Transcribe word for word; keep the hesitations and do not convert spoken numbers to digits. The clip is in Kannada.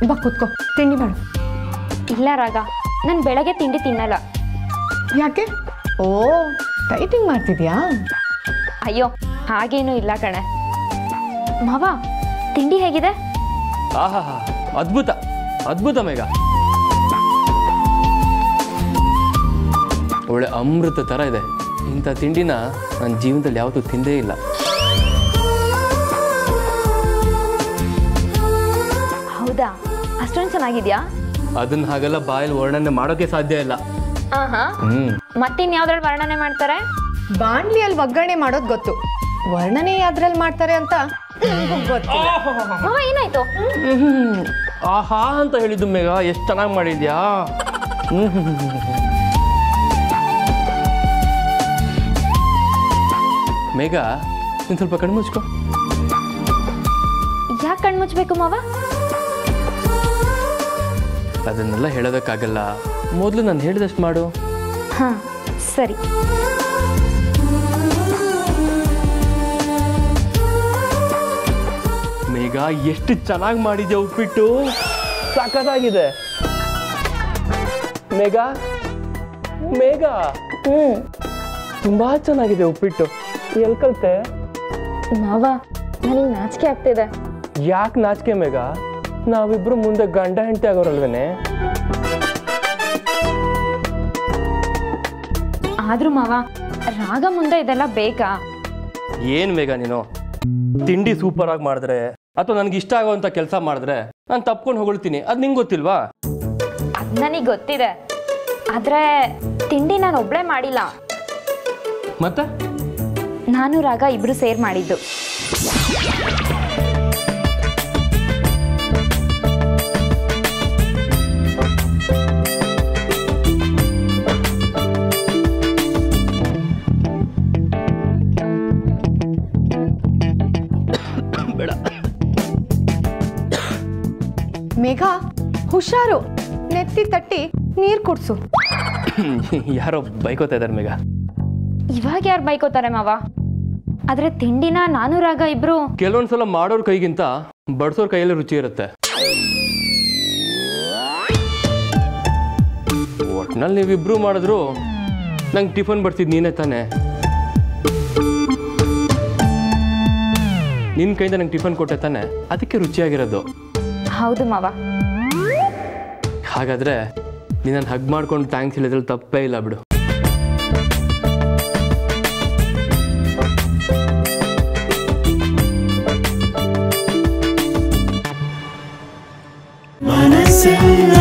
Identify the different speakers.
Speaker 1: ಬಾ ಕೂತ್ಕೋ, ತಿಂಡಿ ಮಾಡು.
Speaker 2: ಇಲ್ಲ ರಾಗ, ನಾನು ಬೆಳಗ್ಗೆ ತಿಂಡಿ ತಿನ್ನಲ್ಲ.
Speaker 1: ಯಾಕೆ? ಓ, ಡೈಟಿಂಗ್ ಮಾಡ್ತಿದ್ಯಾ?
Speaker 2: ಅಯ್ಯೋ ಹಾಗೇನೂ ಇಲ್ಲ ಕಣೆ. ಮಾವ, ತಿಂಡಿ ಹೇಗಿದೆ?
Speaker 3: ಆಹಾ, ಅದ್ಭುತ ಅದ್ಭುತ ಮೇಘ, ಒಳ್ಳೆ ಅಮೃತ ಥರ ಇದೆ. ಇಂಥ ತಿಂಡಿನ ನನ್ನ ಜೀವನದಲ್ಲಿ ಯಾವತ್ತೂ ತಿಂದೇ ಇಲ್ಲ.
Speaker 2: ಹೌದಾ, ಅಷ್ಟೊಂದು ಚೆನ್ನಾಗಿದ್ಯಾ?
Speaker 3: ಅದನ್ನ ಹಾಗೆಲ್ಲ ಬಾಯಲ್ಲಿ ವರ್ಣನೆ ಮಾಡೋಕೆ ಸಾಧ್ಯ ಇಲ್ಲ.
Speaker 2: ಆಹಾ, ಮತ್ತಿನ್ಯಾವ್ದ್ರಲ್ಲಿ ವರ್ಣನೆ ಮಾಡ್ತಾರೆ?
Speaker 1: ಬಾಣ್ಲಿಯಲ್ಲಿ ಒಗ್ಗರಣೆ ಮಾಡೋದು ಗೊತ್ತು, ವರ್ಣನೆ ಯಾವ್ದ್ರಲ್ಲಿ ಮಾಡ್ತಾರೆ ಅಂತ ಗೊತ್ತು.
Speaker 2: ಮಾವ ಏನಾಯ್ತು?
Speaker 3: ಆಹಾ ಅಂತ ಹೇಳಿದ್ದು ಮೇಘ, ಎಷ್ಟು ಚೆನ್ನಾಗಿ ಮಾಡಿದ್ಯಾ. ಮೇಘ, ನೀನು ಸ್ವಲ್ಪ ಕಣ್ಣು ಮುಚ್ಕೋ.
Speaker 2: ಯಾಕೆ ಕಣ್ಣು ಮುಚ್ಚಬೇಕು ಮಾವ?
Speaker 3: ಅದನ್ನೆಲ್ಲ ಹೇಳೋದಕ್ಕಾಗಲ್ಲ, ಮೊದಲು ನಾನು ಹೇಳಿದಷ್ಟು ಮಾಡು.
Speaker 2: ಹಾ ಸರಿ.
Speaker 3: ಮೇಘ, ಎಷ್ಟು ಚೆನ್ನಾಗಿ ಮಾಡಿದ್ಯಾ ಉಪ್ಪಿಟ್ಟು, ಸಖತ್ತಾಗಿದೆ. ಮೇಘ ಮೇಘ ಹ್ಮ್ ತುಂಬಾ ಚೆನ್ನಾಗಿದೆ ಉಪ್ಪಿಟ್ಟು. ಎಲ್ಲಿ ಕಲ್ತೆ?
Speaker 2: ಮಾವ, ನನಗೆ ನಾಚಿಕೆ ಆಗ್ತಿದೆ.
Speaker 3: ಯಾಕೆ ನಾಚಿಕೆ ಮೇಘ? ನಾವಿಬ್ರು ಮುಂದೆ ಗಂಡ ಹೆಂಡತಿ ಆಗೋರಲ್ವೇನೆ?
Speaker 2: ಆದ್ರೂ ಮಾವ, ರಾಗ ಮುಂದೆ ಇದೆಲ್ಲ ಬೇಕಾ?
Speaker 3: ಏನ್ ಮೇಘ ನೀನು, ತಿಂಡಿ ಸೂಪರ್ ಆಗಿ ಮಾಡಿದ್ರೆ ಅಥವಾ ನನಗೆ ಇಷ್ಟ ಆಗೋವಂಥ ಕೆಲಸ ಮಾಡಿದ್ರೆ ನಾನು ತಪ್ಕೊಂಡು ಹೊಗಳ್ತೀನಿ, ಅದು ನಿಂಗೆ ಗೊತ್ತಿಲ್ವಾ?
Speaker 2: ಅದು ನನಗೆ ಗೊತ್ತಿದೆ, ಆದ್ರೆ ತಿಂಡಿ ನಾನು ಒಬ್ಳೆ ಮಾಡಿಲ್ಲ.
Speaker 3: ಮತ್ತೆ
Speaker 2: ನಾನು ರಾಗ ಇಬ್ರು ಸೇರ್ ಮಾಡಿದ್ದು.
Speaker 1: ಮೇಘ, ಹುಷಾರು, ನೆತ್ತಿ ತಟ್ಟಿ ನೀರು ಕುಡ್ಸು.
Speaker 3: ಯಾರೋ ಬೈಕೋತಾ ಇದ್ದಾರೆ ಮೇಘ.
Speaker 2: ಇವಾಗ ಯಾರು ಬೈಕೋತಾರೆ ಮಾವ? ಆದ್ರೆ ತಿಂಡಿನ ನಾನು ರಾಗ ಇಬ್ರು
Speaker 3: ಕೆಲವೊಂದ್ಸಲ ಮಾಡೋರ್ ಕೈಗಿಂತ ಬಡ್ಸೋರ್ ಕೈಯಲ್ಲಿ ರುಚಿ ಇರುತ್ತೆ. ಒಟ್ನಲ್ಲಿ ನೀವಿಬ್ರು ಮಾಡಿದ್ರು ನಂಗೆ ಟಿಫನ್ ಬಡ್ಸಿದ್ ನೀನೇ ತಾನೆ. ನಿನ್ನ ಕೈಯಿಂದ ನಂಗೆ ಟಿಫನ್ ಕೊಟ್ಟೆ ತಾನೆ, ಅದಕ್ಕೆ ರುಚಿಯಾಗಿರೋದು.
Speaker 2: ಹೌದು ಮಾವ.
Speaker 3: ಹಾಗಾದ್ರೆ ನೀನು ಹಗ್ ಮಾಡ್ಕೊಂಡು ಥ್ಯಾಂಕ್ಸ್ ಹೇಳಿದ್ರಲ್ಲಿ ತಪ್ಪೇ ಇಲ್ಲ ಬಿಡು.
Speaker 4: ಮನಸ್ಸೆಲ್ಲ